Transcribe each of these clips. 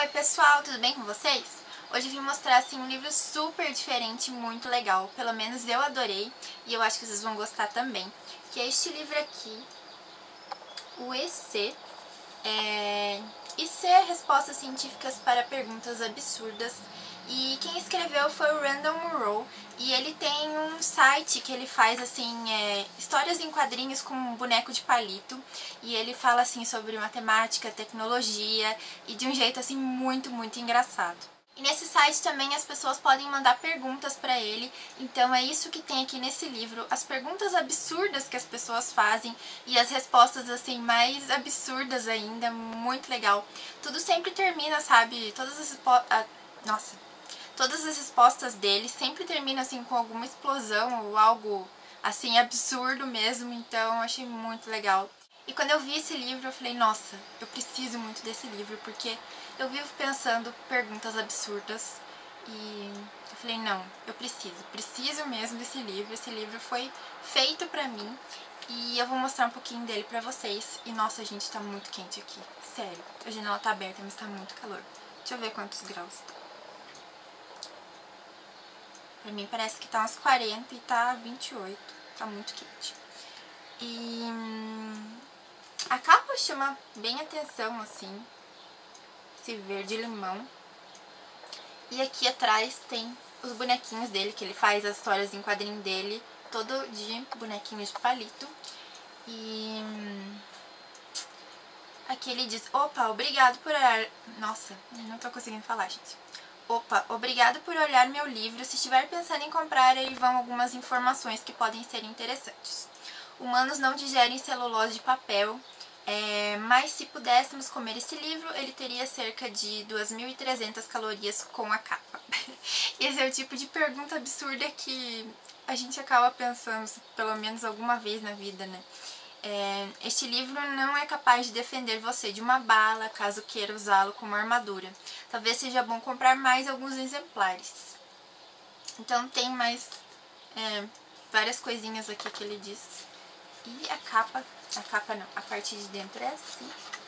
Oi pessoal, tudo bem com vocês? Hoje eu vim mostrar assim, um livro super diferente, muito legal, pelo menos eu adorei e eu acho que vocês vão gostar também, que é este livro aqui, o EC, IC é Respostas Científicas para Perguntas Absurdas, e quem escreveu foi o Randall Munroe, e ele tem um site que ele faz assim, histórias em quadrinhos com um boneco de palito, e ele fala assim sobre matemática, tecnologia e de um jeito assim muito engraçado. E nesse site também as pessoas podem mandar perguntas para ele, então é isso que tem aqui nesse livro, as perguntas absurdas que as pessoas fazem e as respostas assim mais absurdas ainda, muito legal. Tudo sempre termina, sabe, todas as respostas dele sempre terminam assim com alguma explosão ou algo assim absurdo mesmo, então eu achei muito legal. E quando eu vi esse livro eu falei, nossa, eu preciso muito desse livro, porque eu vivo pensando perguntas absurdas e eu falei, não, eu preciso mesmo desse livro. Esse livro foi feito pra mim e eu vou mostrar um pouquinho dele pra vocês. E nossa, gente, tá muito quente aqui, sério, a janela tá aberta, mas tá muito calor. Deixa eu ver quantos graus tá. Pra mim parece que tá uns 40 e tá 28, tá muito quente. E a capa chama bem atenção, assim, esse verde limão. E aqui atrás tem os bonequinhos dele, que ele faz as histórias em quadrinho dele, todo de bonequinhos de palito. E aqui ele diz, opa, obrigado por olhar... Nossa, não tô conseguindo falar, gente. Opa, obrigado por olhar meu livro. Se estiver pensando em comprar, aí vão algumas informações que podem ser interessantes. Humanos não digerem celulose de papel, mas se pudéssemos comer esse livro, ele teria cerca de 2.300 calorias com a capa. Esse é o tipo de pergunta absurda que a gente acaba pensando pelo menos alguma vez na vida, né? Este livro não é capaz de defender você de uma bala, caso queira usá-lo como armadura. Talvez seja bom comprar mais alguns exemplares. Então tem mais várias coisinhas aqui que ele diz. E a capa não, a parte de dentro é assim.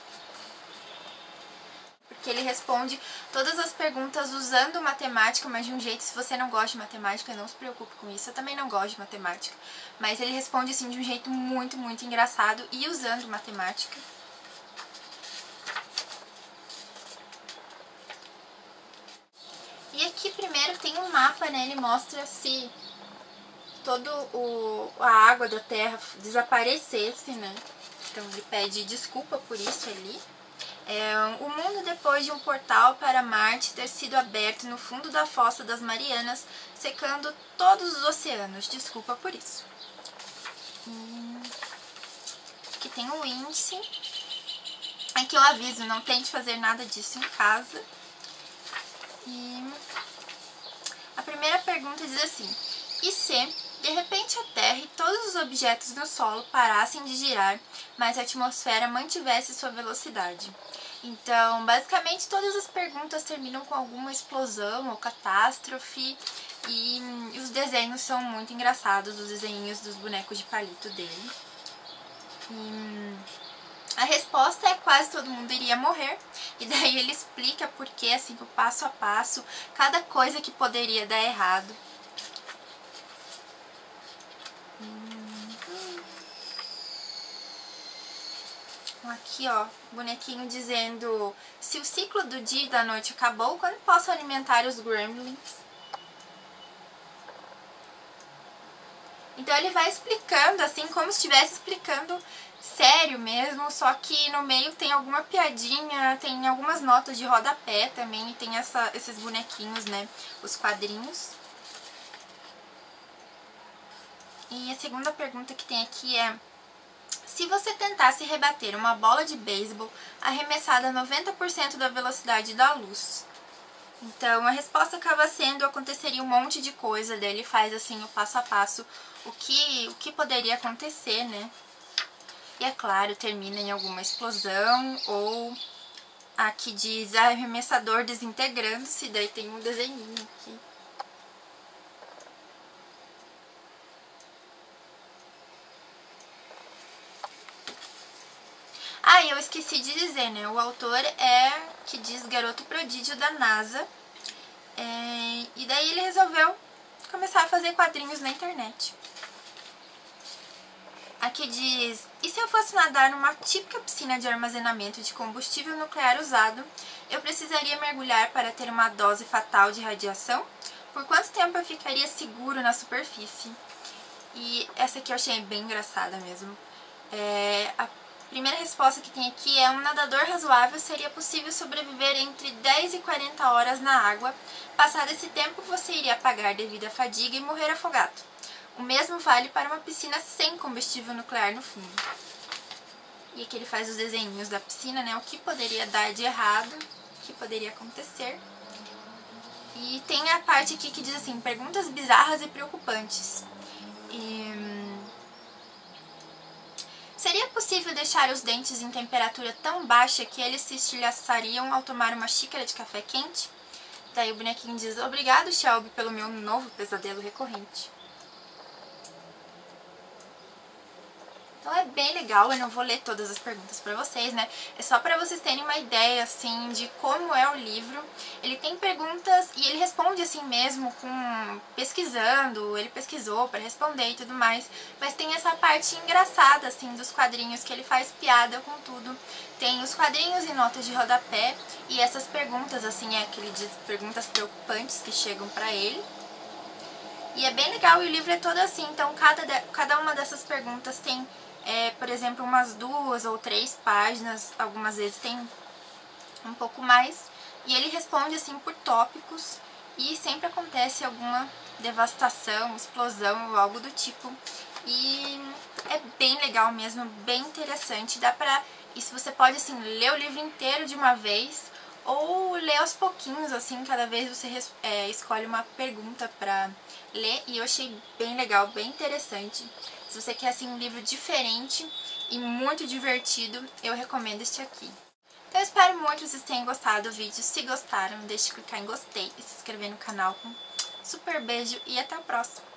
Porque ele responde todas as perguntas usando matemática, mas de um jeito, se você não gosta de matemática, não se preocupe com isso. Eu também não gosto de matemática. Mas ele responde assim de um jeito muito engraçado e usando matemática. E aqui primeiro tem um mapa, né? Ele mostra se a água da terra desaparecesse, né? Então ele pede desculpa por isso ali. O mundo depois de um portal para Marte ter sido aberto no fundo da fossa das Marianas, secando todos os oceanos. Desculpa por isso. Aqui tem o índice. Aqui eu aviso, não tente fazer nada disso em casa. E a primeira pergunta diz assim: e se de repente a Terra e todos os objetos no solo parassem de girar, mas a atmosfera mantivesse sua velocidade? Então, basicamente todas as perguntas terminam com alguma explosão ou catástrofe, e os desenhos são muito engraçados, os desenhos dos bonecos de palito dele. A resposta é quase todo mundo iria morrer, e daí ele explica porque, assim, o passo a passo, cada coisa que poderia dar errado. Aqui, ó, bonequinho dizendo se o ciclo do dia e da noite acabou, quando posso alimentar os gremlins? Então ele vai explicando, assim, como se estivesse explicando sério mesmo, só que no meio tem alguma piadinha, tem algumas notas de rodapé também, e tem esses bonequinhos, né, os quadrinhos. E a segunda pergunta que tem aqui é: se você tentasse rebater uma bola de beisebol arremessada a 90% da velocidade da luz? Então a resposta acaba sendo, aconteceria um monte de coisa, daí ele faz assim o passo a passo, o que poderia acontecer, né? E é claro, termina em alguma explosão, ou aqui diz arremessador desintegrando-se, daí tem um desenhinho aqui. Ah, e eu esqueci de dizer, né? O autor é, que diz, garoto prodígio da NASA. E daí ele resolveu começar a fazer quadrinhos na internet. Aqui diz: e se eu fosse nadar numa típica piscina de armazenamento de combustível nuclear usado, eu precisaria mergulhar para ter uma dose fatal de radiação? Por quanto tempo eu ficaria seguro na superfície? E essa aqui eu achei bem engraçada mesmo. A primeira resposta que tem aqui é: um nadador razoável seria possível sobreviver entre 10 e 40 horas na água. Passado esse tempo, você iria apagar devido à fadiga e morrer afogado. O mesmo vale para uma piscina sem combustível nuclear no fundo. E aqui ele faz os desenhinhos da piscina, né? O que poderia dar de errado, o que poderia acontecer. E tem a parte aqui que diz assim: perguntas bizarras e preocupantes. Seria possível deixar os dentes em temperatura tão baixa que eles se estilhaçariam ao tomar uma xícara de café quente? Daí o bonequinho diz: obrigado, Shelby, pelo meu novo pesadelo recorrente. Então é bem legal, eu não vou ler todas as perguntas pra vocês, né? É só pra vocês terem uma ideia, assim, de como é o livro. Ele tem perguntas e ele responde assim mesmo, pesquisando, ele pesquisou pra responder e tudo mais. Mas tem essa parte engraçada, assim, dos quadrinhos, que ele faz piada com tudo. Tem os quadrinhos e notas de rodapé e essas perguntas, assim, que ele diz perguntas preocupantes que chegam pra ele. E é bem legal, e o livro é todo assim, então cada uma dessas perguntas tem, por exemplo, umas 2 ou 3 páginas, algumas vezes tem um pouco mais, e ele responde assim por tópicos, e sempre acontece alguma devastação, explosão ou algo do tipo, e é bem legal mesmo, bem interessante, isso você pode assim ler o livro inteiro de uma vez, ou ler aos pouquinhos, assim, cada vez você escolhe uma pergunta pra ler, e eu achei bem legal, bem interessante. Se você quer, assim, um livro diferente e muito divertido, eu recomendo este aqui. Então eu espero muito que vocês tenham gostado do vídeo. Se gostaram, deixe de clicar em gostei e se inscrever no canal. Um super beijo e até o próximo!